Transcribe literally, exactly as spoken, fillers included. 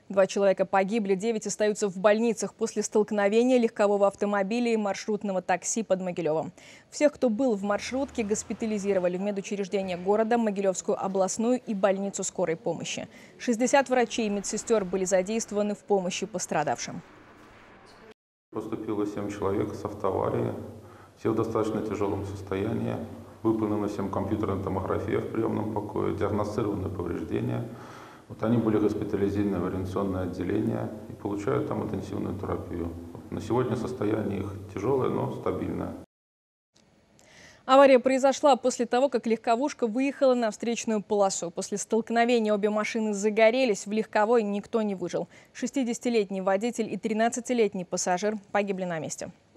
Два человека погибли, девять остаются в больницах после столкновения легкового автомобиля и маршрутного такси под Могилевом. Всех, кто был в маршрутке, госпитализировали в медучреждение города, Могилевскую областную и больницу скорой помощи. шестьдесят врачей и медсестер были задействованы в помощи пострадавшим. Поступило семь человек с автоаварии, все в достаточно тяжелом состоянии. Выполнена всем компьютерная томография в приемном покое, диагностированы повреждения. Вот они были госпитализированы в операционное отделение и получают там интенсивную терапию. На сегодня состояние их тяжелое, но стабильное. Авария произошла после того, как легковушка выехала на встречную полосу. После столкновения обе машины загорелись, в легковой никто не выжил. шестидесятилетний водитель и тринадцатилетний пассажир погибли на месте.